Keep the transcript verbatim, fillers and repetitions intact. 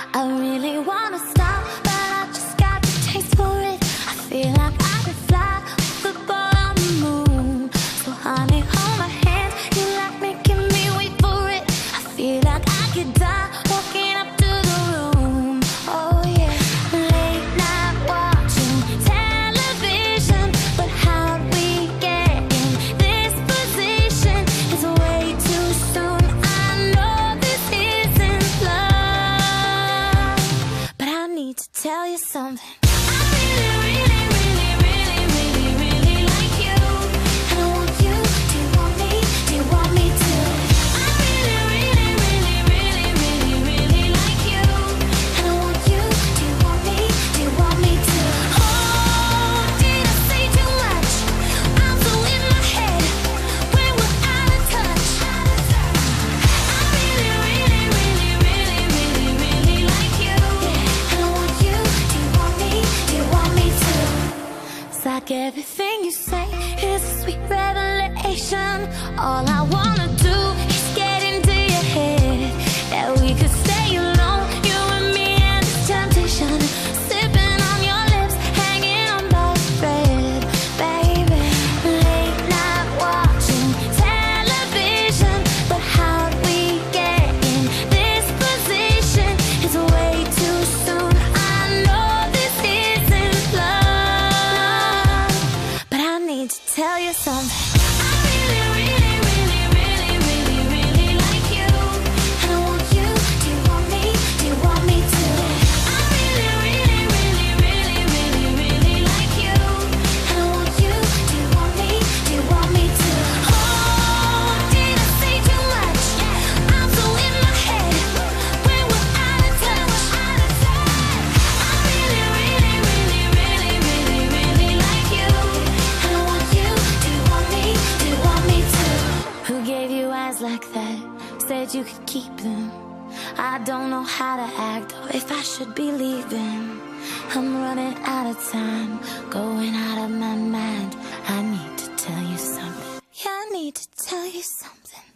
I really wanna stop, but I just got the taste for it. I feel like I could fly with the ball on the moon. So honey, hold my hand, you like making me wait for it. I feel like I could die walking up to the room. Oh yeah, late night watching television, but how'd we get in this position? It's way too soon, I know this isn't love, but I need to tell you something. Like everything you say is a sweet revelation. All I wanna do is get into your head, that we could stay alone, you and me and this temptation, sipping on your lips, hanging on by a thread, baby. Late night watching television, but how'd we get in this position? It's way too soon, I know this isn't love, but I need to tell you something. I really, really, really, really, really, really like you, and I want you. Do you want me? Do you want me to? I really, really, really, really, really, really like you, and I want you. Do you want me? Do you want me to? Oh, did I say too much? I'm so in my head when we're out of touch. I really, really, really, really, really, really like you, and I want you. Do you want me? Do you want me to? Who gave you eyes like that? Said you could keep them. I don't know how to act or if I should be leaving. I'm running out of time, going out of my mind. I need to tell you something. Yeah, I need to tell you something.